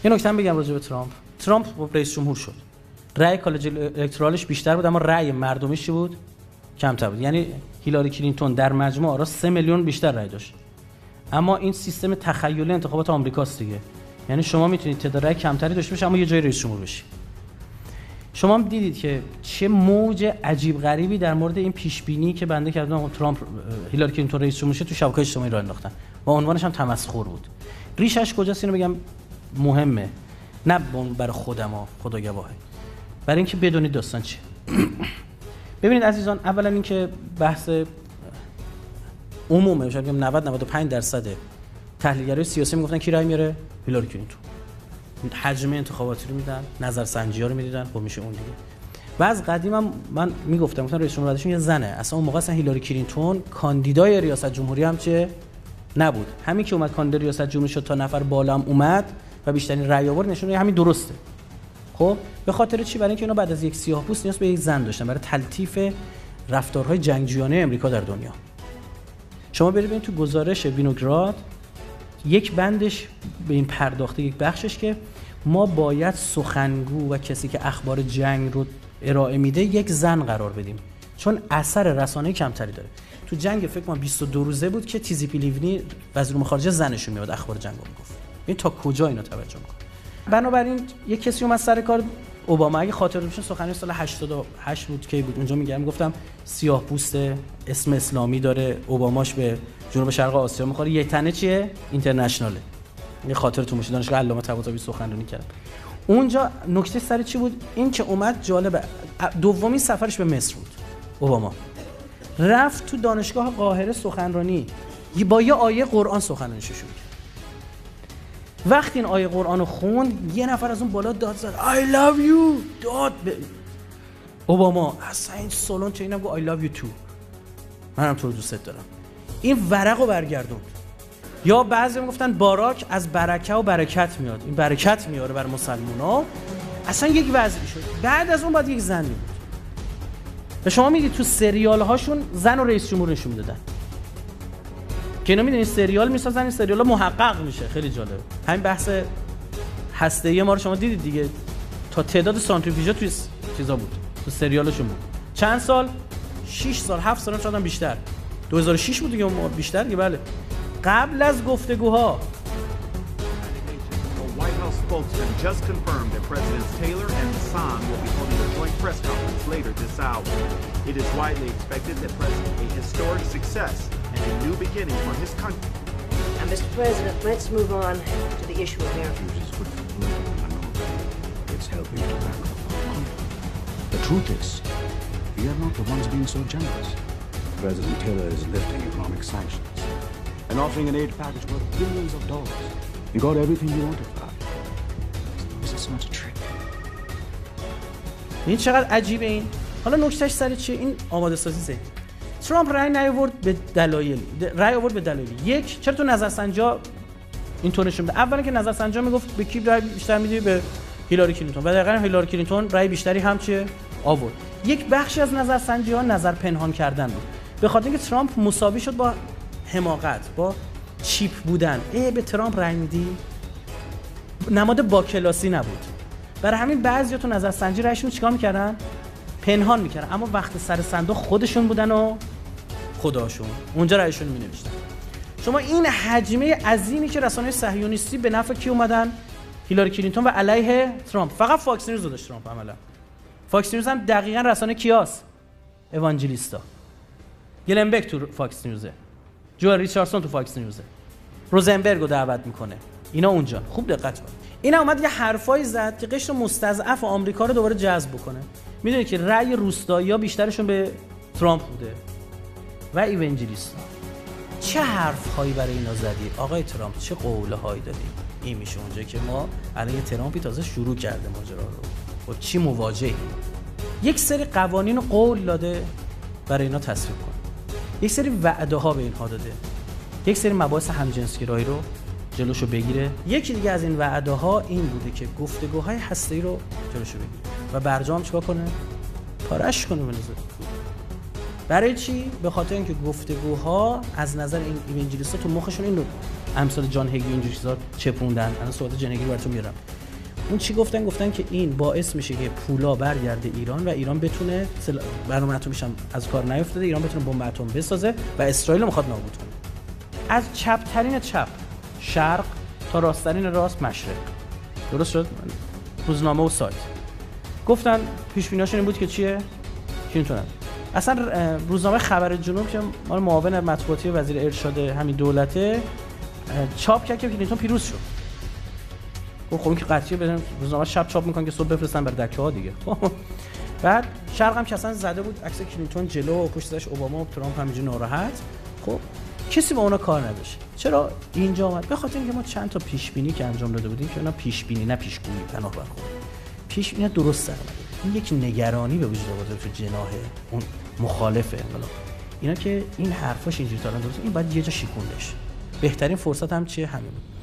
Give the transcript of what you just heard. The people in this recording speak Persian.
یه نکته بگم راجع به ترامپ رئیس جمهور شد. رأی کالج الکترالش بیشتر بود اما رأی مردمیش بود کمتر بود. یعنی هیلاری کلینتون در مجموع آرا 3 میلیون بیشتر رأی داشت. اما این سیستم تخیلی انتخابات آمریکاست دیگه. یعنی شما میتونید تعداد رأی کمتری داشته باشید اما یه جای رئیس جمهور بشید. شما هم دیدید که چه موج عجیب غریبی در مورد این پیش بینی که بنده کردم ترامپ هیلاری کلینتون رئیس جمهور شه تو شبکه‌های اجتماعی راه انداختن و عنوانش هم تمسخر بود. ریشش کجاست اینو بگم مهمه. نه برای خودم خدا گواهه. برای اینکه بدونید داستان چیه. ببینید عزیزان، اولا اینکه بحث عمومه، شاید بگم 90-95% تحلیلگرای سیاسی میگفتن کی رای میاره؟ هیلاری کلینتون. حجم انتخاباتی رو میدن، نظرسنجی‌ها رو میدیدن، خب میشه اون دیگه. و از قدیم هم من میگفتم رئیس جمهور بعدشون یه زنه. اصلا اون موقع اصلا هیلاری کلینتون کاندیدای ریاست جمهوری هم چه نبود. همین که اومد کاندیدای ریاست جمهوری شد تا نفر بالا هم اومد و بیشترین رأی آورد نشون میده همین درسته. خب به خاطر چی؟ برای اینکه اینا بعد از یک سیاه‌پوست نیاز به یک زن داشتن برای تلطیف رفتارهای جنگجویانه امریکا در دنیا. شما برید تو گزارش وینوگراد یک بندش به این پرداخته، یک بخشش که ما باید سخنگو و کسی که اخبار جنگ رو ارائه میده یک زن قرار بدیم چون اثر رسانه‌ای کمتری داره. تو جنگ فکر کنم 22 روزه بود که تیزیپی لیونی وزیر امور خارجه زنشون میاد اخبار جنگو میگفت. این تا کجا اینا توجه میکنه؟ بنابراین یک کسی اومد سر کار اوباما، اگه خاطر بشه سخنرانی سال 88 بود که بود اونجا میگفتم سیاه‌پوست اسم اسلامی داره، اوباماش به جنوب شرق آسیا میخوره، یه تنه چیه اینترنشناله. یه خاطرتون باشه دانشگاه علامه طباطبایی سخنرانی کرد. اونجا نکته سر چی بود؟ این که اومد جالبه دومین سفرش به مصر بود. اوباما رفت تو دانشگاه قاهره سخنرانی با یه آیه قرآن سخنرانیش شروع کرد. وقتی این آیه قرآن رو خوند یه نفر از اون بالا داد زد I love you داد به اوباما. اصلا این سالن چه اینم گفت I love you too، منم تو رو دوست دارم. این ورق رو برگردوند. یا بعضی میگفتن باراک از برکه و برکت میاد، این برکت میاره بر مسلمونا. اصلا یک وضعی شد. بعد از اون بعد یک زن بود. و شما میدید تو سریال هاشون زن و رئیس جمهور نشون میدادن که اینا میدونید سریال میسازن، این سریالا محقق میشه. خیلی جالب. همین بحث هسته‌ای ما رو شما دیدید دیگه، تا تعداد سانتریفیوژا توی چیزا بود، تو سریالشون بود. چند سال؟ 6 سال 7 سال شدن بیشتر. 2006 بود دیگه بیشتر دیگه. بله قبل از گفتگوها spokesman just confirmed that Presidents Taylor and Hassan will be holding a joint press conference later this hour. It is widely expected that a historic success and a new beginning for his country. And Mr. President, let's move on to the issue of air fuses. It's helping to back up our conflict. The truth is, we are not the ones being so generous. President Taylor is lifting economic sanctions and offering an aid package worth billions of dollars. You got everything you wanted back. This is not a trick. این چقدر عجیبه این. حالا نکتهش سر چیه؟ این آماده سازی ذهنی. ترامپ رأی نیاورد به دلایل. رأی آورد به دلایل. یک، چرا تو نظرسنجا اینطور نشون میده؟ اولا که نظرسنجا میگفت به کی رأی بیشتر میدی؟ به هیلاری کلینتون. و دقیقاً هیلاری کلینتون رأی بیشتری هم چیه؟ آورد. یک بخشی از نظرسنجی‌ها نظر پنهان کردن بود. به خاطر اینکه ترامپ مساوی شد با حماقت، با چیپ بودن. به ترامپ رأی میدی؟ نماد با کلاسی نبود. برای همین بعضیا تو نظرسنجی رأیشون چیکار میکردن؟ پنهان میکردن. اما وقت سر صندوق خودشون بودن و خداشون اونجا رأیشون مینوشتن. شما این حجمه عظیمی که رسانه‌های صهیونیستی به نفع کی اومدن؟ هیلاری کلینتون و علیه ترامپ. فقط فاکس نیوز رو داشت ترامپ عملا. فاکس نیوز هم دقیقاً رسانه کیاست؟ اوانجلیستا. گلنبک تو فاکس نیوزه. جو ریچاردسون تو فاکس نیوزه. روزنبرگ رو دعوت میکنه. اینا اونجا. خوب دقت کن. اینا اومد یه حرفایی زد که قشر مستضعف آمریکا رو دوباره جذب بکنه. میدونید که رأی روستایی‌ها بیشترشون به ترامپ بوده و ایونجلیستا. چه حرف‌هایی برای اینا زدی آقای ترامپ؟ چه قوله‌هایی دادی؟ این میشه اونجا که ما علیه ترامپی تازه شروع کرده ماجرا رو. با چی مواجهی؟ یک سری قوانین و قول داده برای اینا تصویب کنه. یک سری وعده‌ها به اینها داده. یک سری مباحث همجنسگرایی رو جلوشو بگیره. یکی دیگه از این وعده‌ها این بوده که گفتگوهای هسته‌ای رو جلوشو بگیره و برجام چیکار کنه؟ پارش کنه بنظر. برای چی؟ به خاطر اینکه گفتگوها از نظر این ایونجلیستا تو مخشون این رو امثال جان هگی اینجوری چیزا چپوندن. الان سوال جان هگی براتون میارم. اون چی گفتن که این باعث میشه که پولا برگرده ایران و ایران بتونه برنامه اتمیش هم از کار نیافتاده، ایران بتونه بمب اتم بسازه و اسرائیل رو میخواد نابود کنه. از چپ ترین چپ شرق تا راستترین راست مشرق. درست شد؟ روزنامه و سایت گفتن پیش بینیاشون این بود که چیه؟ کلینتون. اصلا روزنامه خبر جنوب که مال معاون مطبوعاتی وزیر ارشاد همین دولته چاپ کرد که کلینتون پیروز شد. خب این که قطعیه بدن روزنامه شب چاپ میکنن که صبح بفرستن بر دکه‌ها دیگه. بعد شرق هم که اصلا زده بود عکس کلینتون جلو و پشت سرش اوباما و ترامپ همینجوری ناراحت. خب کسی با اونا کار نداشت. چرا اینجا اومد؟ به خاطر اینکه ما چند تا پیش بینی که انجام داده بودیم که اونا پیش بینی نه پیشگویی پناه برخورد. پیش بینی درست اومد. این یک نگرانی به وجود آورده تو جناح اون مخالف انقلاب. اینا که این حرفاش اینجوری تا الان درست این بعد یه جا شیکوندش. بهترین فرصت هم چیه؟ همین بود.